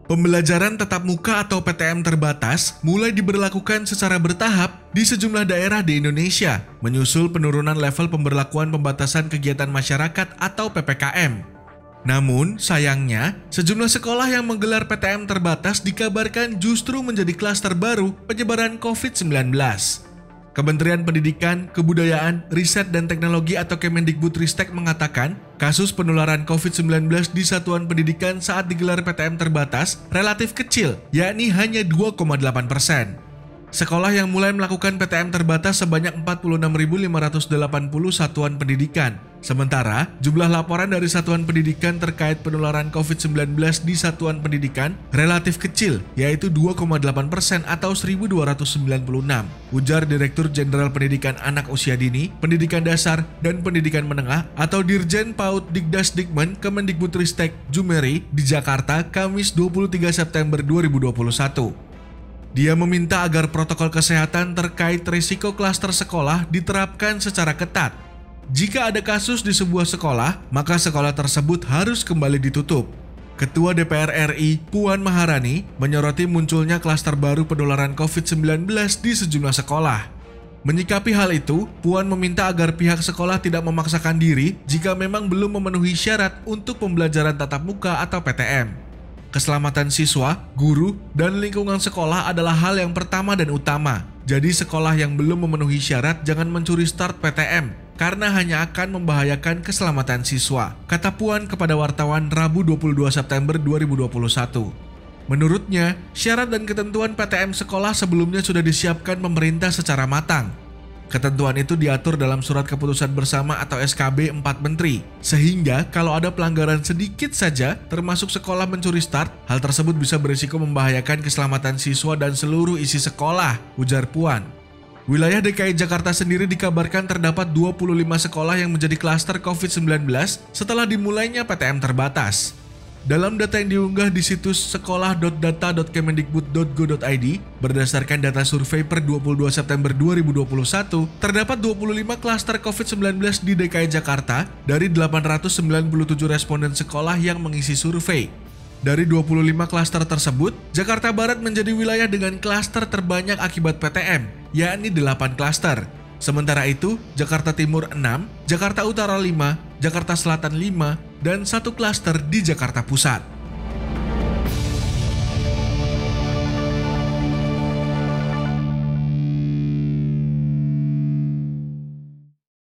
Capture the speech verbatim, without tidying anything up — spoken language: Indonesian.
Pembelajaran tatap muka atau P T M terbatas mulai diberlakukan secara bertahap di sejumlah daerah di Indonesia, menyusul penurunan level pemberlakuan pembatasan kegiatan masyarakat atau P P K M. Namun, sayangnya, sejumlah sekolah yang menggelar P T M terbatas dikabarkan justru menjadi klaster baru penyebaran covid sembilan belas. Kementerian Pendidikan, Kebudayaan, Riset dan Teknologi atau Kemendikbudristek mengatakan, kasus penularan covid sembilan belas di satuan pendidikan saat digelar P T M terbatas relatif kecil, yakni hanya dua koma delapan persen. Sekolah yang mulai melakukan P T M terbatas sebanyak empat puluh enam ribu lima ratus delapan puluh satuan pendidikan. Sementara, jumlah laporan dari satuan pendidikan terkait penularan covid sembilan belas di satuan pendidikan relatif kecil, yaitu dua koma delapan persen atau seribu dua ratus sembilan puluh enam, ujar Direktur Jenderal Pendidikan Anak Usia Dini, Pendidikan Dasar, dan Pendidikan Menengah atau Dirjen PAUD Dikdasdikmen Kemendikbudristek Jumeri di Jakarta, Kamis dua puluh tiga September dua ribu dua puluh satu. Dia meminta agar protokol kesehatan terkait risiko klaster sekolah diterapkan secara ketat. Jika ada kasus di sebuah sekolah, maka sekolah tersebut harus kembali ditutup. Ketua D P R R I, Puan Maharani, menyoroti munculnya klaster baru penularan covid sembilan belas di sejumlah sekolah. Menyikapi hal itu, Puan meminta agar pihak sekolah tidak memaksakan diri jika memang belum memenuhi syarat untuk pembelajaran tatap muka atau P T M. Keselamatan siswa, guru, dan lingkungan sekolah adalah hal yang pertama dan utama. Jadi sekolah yang belum memenuhi syarat jangan mencuri start P T M, karena hanya akan membahayakan keselamatan siswa, kata Puan kepada wartawan Rabu dua puluh dua September dua ribu dua puluh satu. Menurutnya, syarat dan ketentuan P T M sekolah sebelumnya sudah disiapkan pemerintah secara matang. Ketentuan itu diatur dalam Surat Keputusan Bersama atau S K B empat Menteri, sehingga kalau ada pelanggaran sedikit saja, termasuk sekolah mencuri start, hal tersebut bisa berisiko membahayakan keselamatan siswa dan seluruh isi sekolah, ujar Puan. Wilayah D K I Jakarta sendiri dikabarkan terdapat dua puluh lima sekolah yang menjadi klaster covid sembilan belas setelah dimulainya P T M terbatas. Dalam data yang diunggah di situs sekolah dot data dot kemendikbud dot go dot i d, berdasarkan data survei per dua puluh dua September dua ribu dua puluh satu, terdapat dua puluh lima klaster covid sembilan belas di D K I Jakarta dari delapan ratus sembilan puluh tujuh responden sekolah yang mengisi survei. Dari dua puluh lima klaster tersebut, Jakarta Barat menjadi wilayah dengan klaster terbanyak akibat P T M, yakni delapan klaster. Sementara itu, Jakarta Timur enam, Jakarta Utara lima, Jakarta Selatan lima, dan satu klaster di Jakarta Pusat.